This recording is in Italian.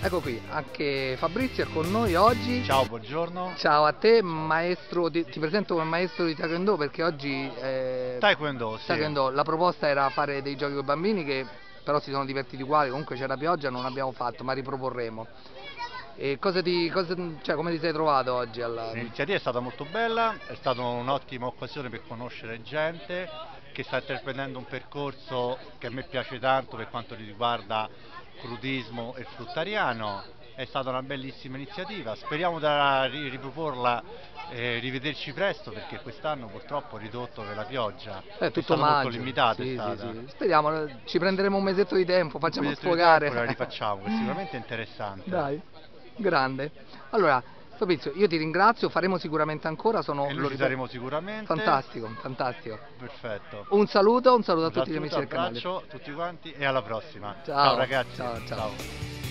Ecco qui, anche Fabrizio è con noi oggi. Ciao, buongiorno. Ciao a te, maestro, ti presento come maestro di Taekwondo perché oggi Taekwondo, sì. Taekwondo, la proposta era fare dei giochi con i bambini che però si sono divertiti uguali, comunque c'era pioggia, non abbiamo fatto, ma riproporremo. E come ti sei trovato oggi? L'iniziativa è stata molto bella, è stata un'ottima occasione per conoscere gente che sta intraprendendo un percorso che a me piace tanto per quanto riguarda crudismo e fruttariano. È stata una bellissima iniziativa, speriamo di riproporla e rivederci presto perché quest'anno purtroppo è ridotto per la pioggia, È tutto stata maggio. molto limitata. Sì, è stata. sì. Speriamo, ci prenderemo un mesetto di tempo, facciamo Un sfogare. la rifacciamo, è sicuramente interessante. Dai, grande. Allora, Fabrizio, io ti ringrazio, faremo sicuramente ancora. E noi ci saremo sicuramente. Fantastico, fantastico. Perfetto. Un saluto a tutti gli amici del canale. Un abbraccio a tutti quanti e alla prossima. Ciao Ciao ragazzi. ciao.